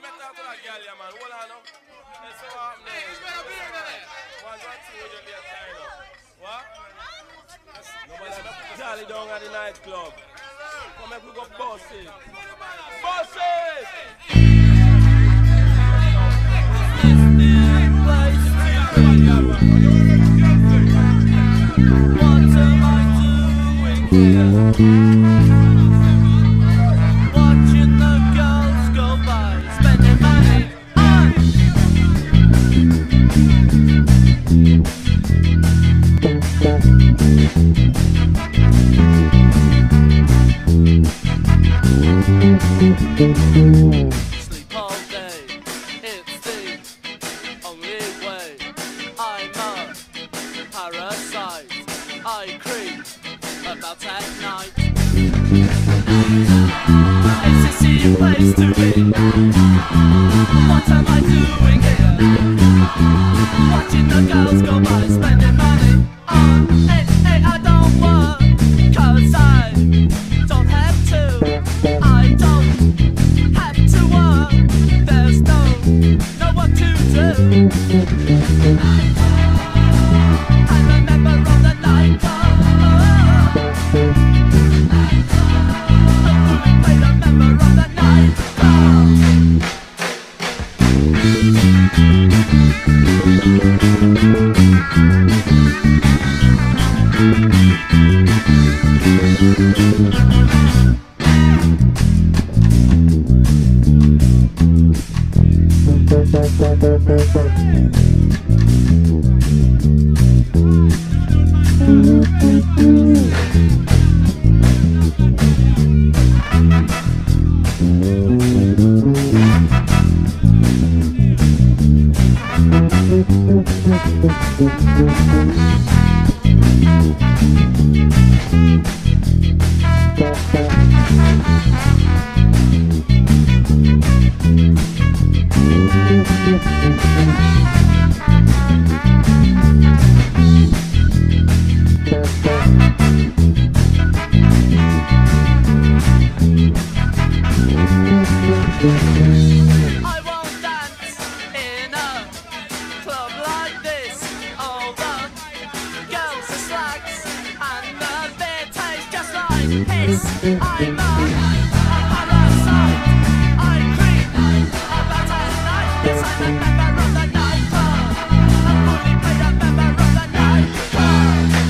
let me talk to that girl, yeah, man. Hold on now. Let's see what happens. Hey, it's better beer than that. One, two, with your late time now. What? Charlie down at the nightclub. Come here, we go boss it. Boss it! What am I doing here? Watching the girls go by, spending money on sleep all day, it's the only way. I'm a parasite, I creep about at night. It's a silly place to be. What am I doing here? Watching the girls go by, spending money on hey, I don't work, 'cause I don't have to. I don't have to work. There's no work to do. I'm a member of the Nite Klub. A fully paid a member of the Nite Klub. I won't dance in a club like this. All the girls are slags and the beer tastes just like piss. I'm a parasite, I creep about at night. Yes, I'm a member of the Nite Klub. A fully paid a member of the Nite Klub.